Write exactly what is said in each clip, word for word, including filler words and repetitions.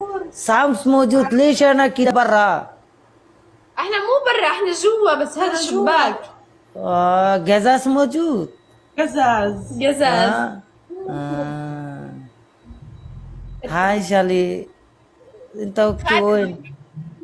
سامس موجود. ليش انا كده برا؟ احنا مو برا، احنا جوا، بس هذا شباك. آه قزاز موجود. قزاز قزاز. آه. آه. هاي شالي، انت وقتي وين؟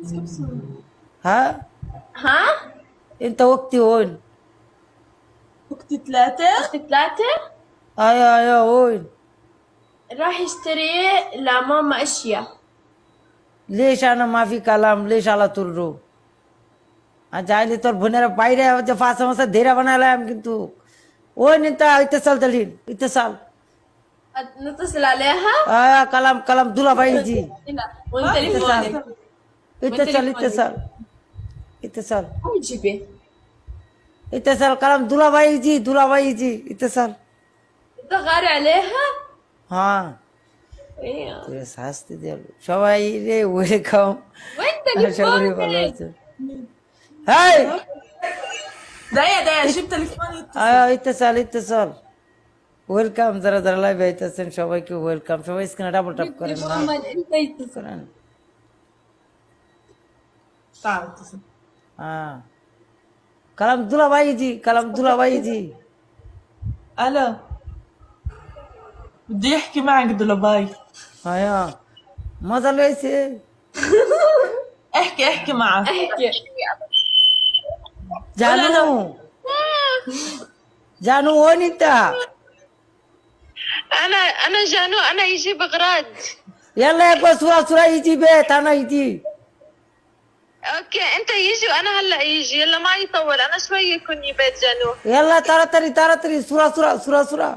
ها؟ ها؟ انت وقتي وين؟ وقت ثلاثة. اختي ثلاثة ايوه ايوه وين؟ راح يشتري لماما اشياء. ليش انا ما في كلام؟ ليش على طول رو؟ جايلي তোর বোনের বাইরে যে পাঁচ মাসে ধীরে বানালাম কিন্তু ওই নিতে ইত্তেসাল দলিল ইত্তেসাল نتصل عليها. آه كلام كلام دولا باي جي. لا وين تليفونك؟ اتصال اتصال اتصال قومي جيبي. اتصال كلام دولا باي جي دولا باي جي اتصال. انت غاري عليها؟ হ্যাঁ ايوه. তুই শাস্তি দিল সবাই রে ওয়েলকাম। وين আশা করি ভালো تليفونك؟ আছো। هاي دقيقة دقيقة جيب تليفوني. আয় اتصال اتصال ওয়েলকাম। যারা যারা লাইভে আইতেছেন সবাইকে ওয়েলকাম। সবাই স্ক্রিনে ডাবল ট্যাপ করেন না محمد انت يتصل. করেন। تعال اتصل. হ্যাঁ কালাম দুলা ভাই জি কালাম দুলা ভাই জি। الو بدي يحكي معك دولاباي. হ্যাঁ মজা লইছে। احكي احكي معك. احكي. জানু জানু وين انا انا جانو، انا يجيب اغراض. يلا يا بس سرعة سرعة يجي بيت انا يجي. اوكي انت يجي وانا هلا يجي، يلا ما يطول، انا شوي يكون بيت جانو. يلا ترى ترى ترى ترى سرعة سرعة سرعة سرعة.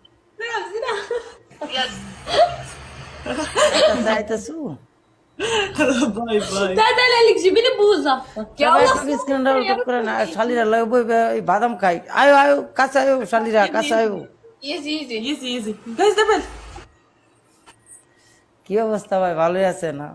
يلا تسو باي باي. لا لا لا لك جيبي لي بوزه. يا الله. স্ক্রিন ডাউন করেন। শালিরা লয় বই বাদাম খাই। আয়ো আয়ো কাছে আয়ো শালিরা কাছে আয়ো। يزي يزي يزي يزي جايز دبل. কি অবস্থা ভাই? ভালোই আছে না?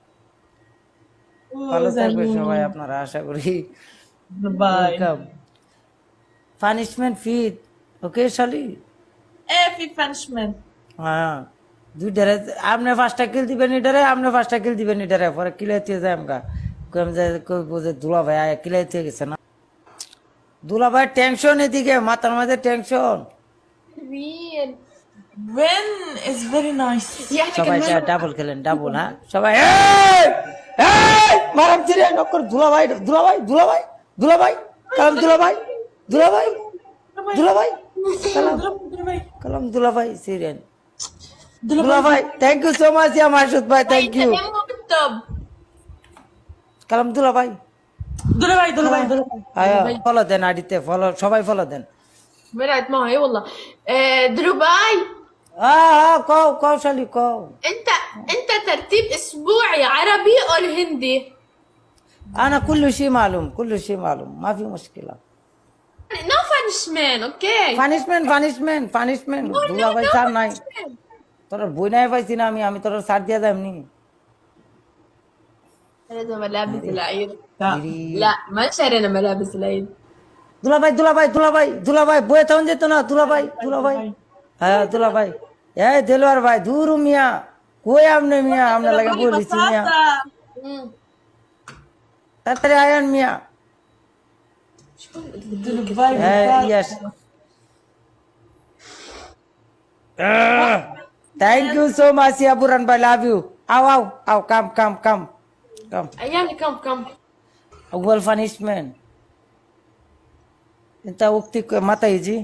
ভালো থাকবে সবাই আপনারা আশা করি। باي. পানিশমেন্ট ফিট ওকে শালি। ايه في بانشمنت. হ্যাঁ দুইটারে আপনি পাঁচটা কিল দিবেন এটারে, আপনি পাঁচটা কিল দিবেন এটারে, পরে কিলাইতে যায় আমগা কম যায় কই বুঝে দুলা ভাই আয়া কিলাইতে গেছে না। দুলা ভাই টেনশন এদিকে মাথার মধ্যে টেনশন। مين؟ وين is very nice. يعني সবাই كمان ডাবল খেলেন ডাবল। হ্যাঁ সবাই এই এই মারাম চিরে নকর দুলা ভাই দুলা ভাই দুলা ভাই দুলা ভাই কালাম দুলা ভাই দুলা ভাই দুলা ভাই কালাম دولاباي. কালাম দুলা ভাই সিরেন দুলা ভাই থ্যাংক ইউ সো মাচ ইয়া মাসুদ ভাই থ্যাংক ইউ। يمه بالتوب. কালাম দুলা ভাই دولاباي دولاباي دولاباي. আয়া ফলো দেন আইডিতে ফলো সবাই ফলো দেন। مرقت معه اي والله. آه دروباي. اه اه كو كو شالي كو. انت انت ترتيب اسبوعي عربي او هندي؟ انا كل شيء معلوم كل شيء معلوم ما في مشكله. نو فانشمان اوكي. পানিশমেন্ট পানিশমেন্ট পানিশমেন্ট দুলা ভাই স্যার নাই তোর বই নাই পাইছি না আমি আমি তোর সার দিয়া যাই এমনি। هذا ملابس العيد. تعال. لا ما شرينا ملابس العيد. দুলা ভাই দুলা ভাই দুলা ভাই দুলা ভাই বইয়ে তখন যেত না দুলা ভাই দুলা ভাই। হ্যাঁ দুলা ভাই এই দেলোয়ার ভাই দূর মিয়া কই আমনে মিয়া আমনে লাগে বলিছি মিয়া امم তাড়াতাড়ি আয়ান মিয়া। دولاباي. হ্যাঁ yes thank you so much ইয়া বুরান ভাই লাভ ইউ। আও আও আও কাম কাম কাম কাম। ايامي كم كم. اول punishment انت وقتك متى يجي؟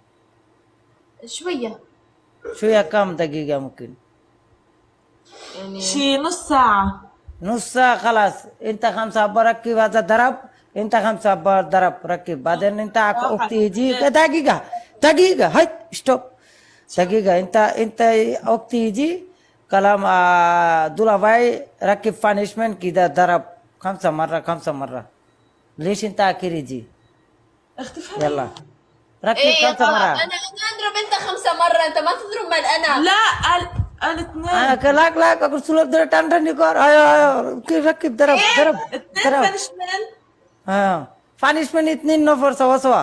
شويه شوية كم دقيقة ممكن؟ يعني شي نص ساعة. نص ساعة خلاص. انت خمسة أبار ركب هذا ضرب، انت خمسة أبار ضرب ركب، بعدين انت وقت يجي دقيقة دقيقة هاي ستوب دقيقة. انت انت وقت يجي كلام دولا भाई ركب punishment كده ضرب خمسة مرة خمسة مرة. ليش انت آخر يجي؟ اختي فهمي. يلا ركب ايه خمسة مرة. انا انا اضرب انت خمسة مرة، انت ما تضرب مال انا. لا قال قال اثنين. آه كلاك لاك أقول سلوك در تان تان يكور. أيوة أيوة كيف ركب ضرب ضرب اثنين ضرب. بانشمنت. اه punishment اثنين نفر سوا سوا.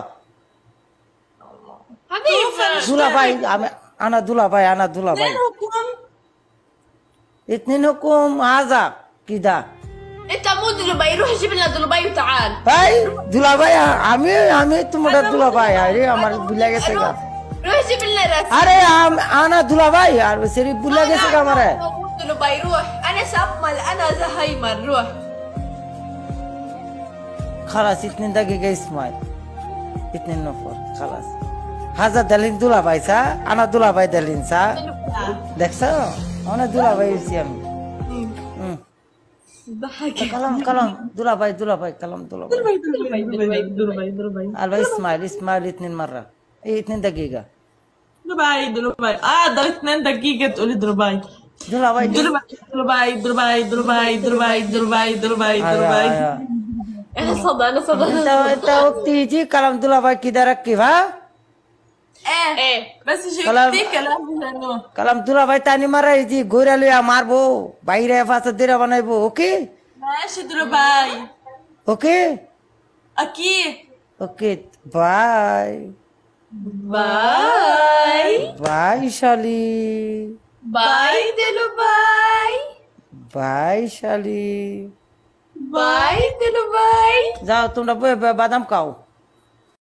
حبيبي دولا भाई أنا دولا भाई أنا دولا भाई. اثنين حكم. اثنينكم هذا كده. انت مو دلوباي، روح جيب لنا دلوباي وتعال. ভাই দুলাভাই আমি আমি তোমার দুলাভাই আরে আমার ভুলে গেছে গা। روح جيب لنا راس. আরে انا দুলাভাই আর সেরি ভুলে গেছে গা আমারে। مو دلوباي روح، انا سامل انا زهايمر روح. خلاص اثنين دقيقة اسماعيل. اثنين نفر خلاص. هذا دلين দুলাভাই সা انا দুলাভাই دلين সা দেখছো انا দুলাভাই আমি। হুম ضحك كلام كلام দুলাভাই দুলাভাই كلام দুলাভাই دلوباي دلوباي دلوباي دلوباي دلوباي البا اسماعيل اسماعيل اثنين مرة ايه اثنين دقيقة دلوباي دلوباي اه ضل اثنين دقيقة تقولي دلوباي দুলাভাই دلوباي دلوباي دلوباي دلوباي دلوباي دلوباي دلوباي دلوباي انا صدى انا صدى. انت انت وقت يجي كلام দুলাভাই كده ركب ها ايه ايه بس كلام- شفتي كلام لانه كلام দুলাভাই টানি মারা يجي ঘুরে লইয়া মারবো বাইরে ফাঁসা দিরা বানাইবো ওকে ماشي دلوباي ওকে اكيد ওকে বাই باي বাই শালি باي دلوباي বাই শালি باي دلوباي. যাও তোমরা বয়ে বয়ে বাদাম খাও